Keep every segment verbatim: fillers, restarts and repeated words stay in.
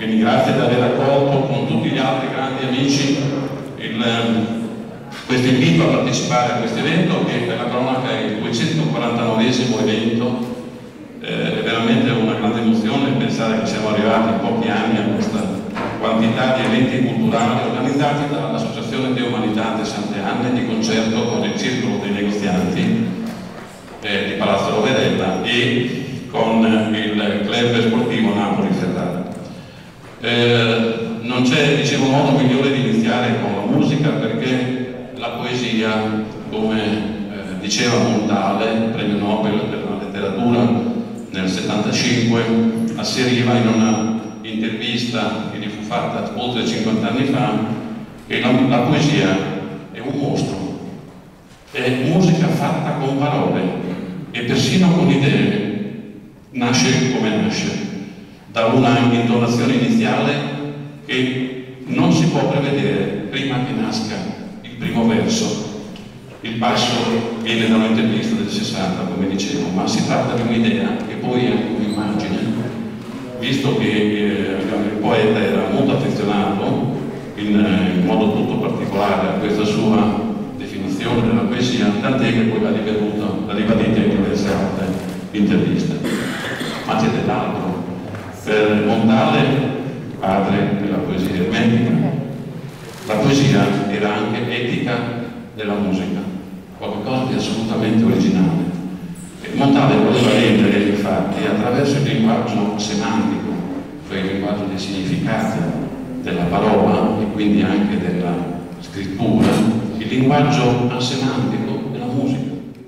Quindi grazie di aver accolto con tutti gli altri grandi amici il, questo invito a partecipare a questo evento, che per la cronaca è il duecentoquarantanovesimo evento. Eh, è veramente una grande emozione pensare che siamo arrivati in pochi anni a questa quantità di eventi culturali organizzati dall'Associazione De Humanitate Sante Anne, di concerto con il Circolo dei Negozianti eh, di Palazzo Roverella e con il club sportivo Napoli-Ferrara. Eh, non c'è, dicevo, modo migliore di iniziare con la musica, perché la poesia, come eh, diceva Montale, premio Nobel per la letteratura nel settantacinque, asseriva in una intervista che gli fu fatta oltre cinquanta anni fa, che la, la poesia è un mostro, è musica fatta con parole e persino con idee. Nasce come nasce, da una intonazione iniziale che non si può prevedere prima che nasca il primo verso. Il passo viene da un'intervista del sessanta, come dicevo, ma si tratta di un'idea che poi è un'immagine, visto che eh, il poeta era molto affezionato in, in modo tutto particolare a questa sua definizione della poesia, tant'è che poi l'ha ribadita in diverse altre interviste. Ma c'è dell'altro. Per Montale, padre della poesia ermetica, la poesia era anche etica della musica, qualcosa di assolutamente originale. E Montale voleva rendere, infatti, attraverso il linguaggio semantico, cioè il linguaggio dei significati della parola e quindi anche della scrittura, il linguaggio asemantico della musica.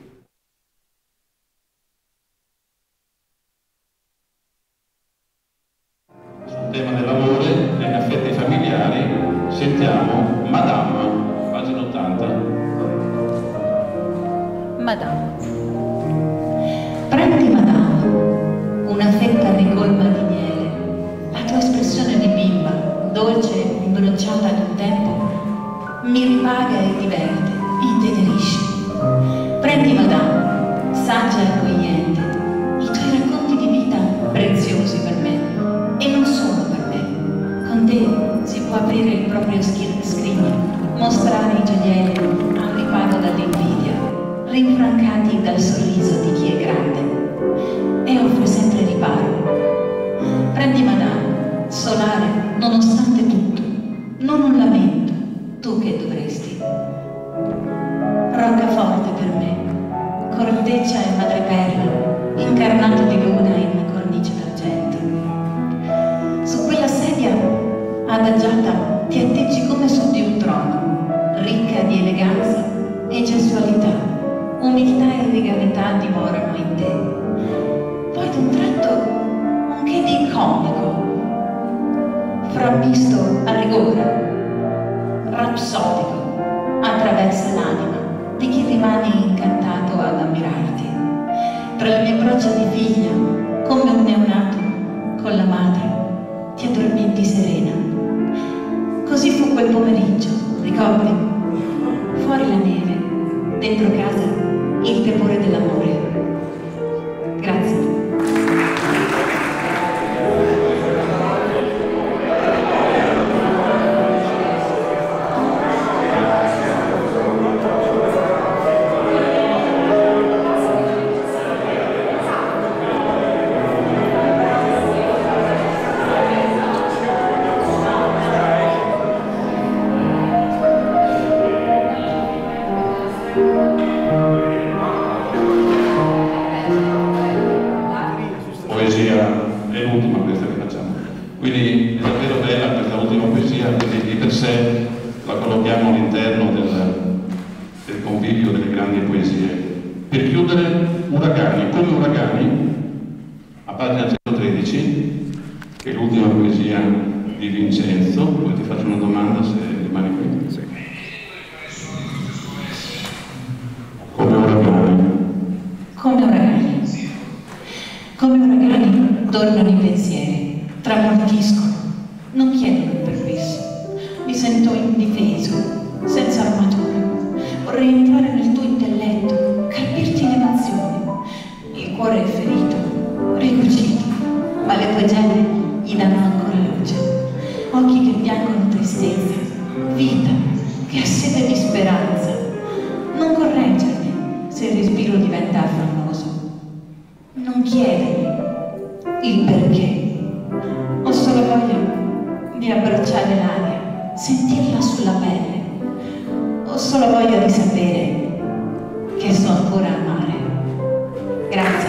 Tema dell'amore, degli affetti familiari, sentiamo Madame, pagina ottanta. Madame. Prendi, Madame, una fetta ricolma di miele, la tua espressione di bimba, dolce, imbrocciata in un tempo, mi ripaga e diverte, intenerisce. Prendi, Madame, saggia e accogliente, i tuoi racconti di vita preziosi per me, e non solo per me. Con te si può aprire il proprio scrigno, mostrare i gioielli al riparo dall'invidia, rinfrancati dal sorriso di chi è grande e offre sempre riparo. Prendi, Madame, solare nonostante tutto, non un lamento, tu che dovresti. Roccaforte per me, corteccia e madreperla, incarnato di luna in cornice d'argento. Su quella sedia adagiata ti atteggi come su di un trono, ricca di eleganza e gestualità, umiltà e regalità dimorano in te. Poi d'un tratto un che di comico, frammisto a rigore, rapsodico, attraversa l'anima di chi rimane incantato ad ammirarti. Tra le mie braccia di figlia, come un neonato con la madre, ti addormenti serena. Così fu quel pomeriggio, ricordi? Fuori la neve, dentro casa il tepore dell'amore. Grazie. Quindi è davvero bella questa ultima poesia, quindi di per sé la collochiamo all'interno del, del convivio delle grandi poesie. Per chiudere, Uragani, come Uragani, a pagina centotredici, che è l'ultima poesia di Vincenzo. Poi ti faccio una domanda se rimani qui. Sì. Come Uragani. Come Uragani. Come Uragani tornano i pensieri. Tramortiscono, non chiedono il permesso, mi sento indifeso, senza armatura, vorrei entrare nel tuo intelletto, capirti le nazioni, il cuore è ferito, rigurgito, ma le tue gemme gli danno ancora la luce, occhi che piangono tristezza, vita che ha sete di speranza. Non correggermi se il respiro diventa affannoso, non chiedermi il perché. Ho solo voglia di abbracciare l'aria, sentirla sulla pelle. Ho solo voglia di sapere che so ancora amare. Grazie.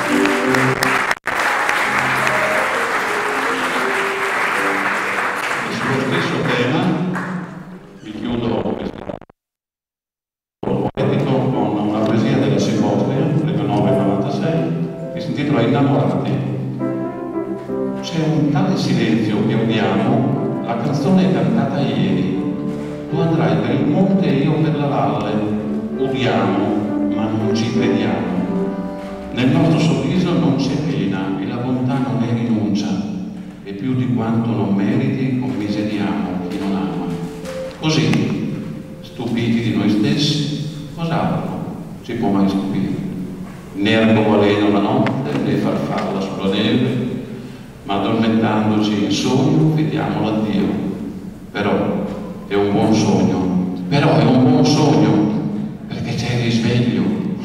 Sullo stesso tema vi chiudo questo poetico con una poesia della Segovia del millenovecentonovantasei che si intitola Innamorati. C'è un tale silenzio che odiamo, la canzone è cantata ieri. Tu andrai per il monte e io per la valle, udiamo ma non ci crediamo. Nel nostro sorriso non c'è pena e la bontà non è rinuncia, e più di quanto non meriti commiseriamo chi non ama. Così, stupiti di noi stessi, cos'altro ci può mai stupire? Né arcobaleno la notte, né farfalla sulla neve, ma addormentandoci in sogno vediamo l'addio. Però è un buon sogno, però è un buon sogno, perché c'è il risveglio.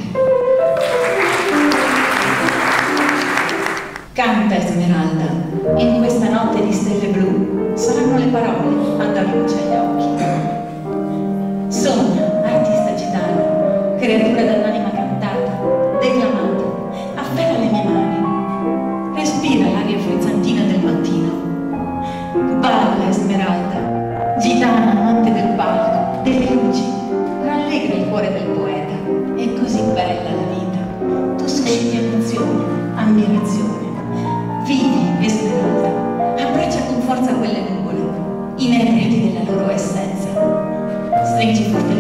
Canta Esmeralda, in questa notte di stelle blu saranno le parole a dar luce agli occhi. Sogna, artista gitana, creatura dall'anima cantata, declamata, afferra le mie mani, respira l'aria frizzantina del mattino. Balla Esmeralda, gitana amante del palco, delle luci, rallegra il cuore del poeta. È così bella la vita, tu susciti emozione, ammirazione. Vivi, Esmeralda, abbraccia con forza quelle nuvole, inebriati della loro essenza. Stringi forte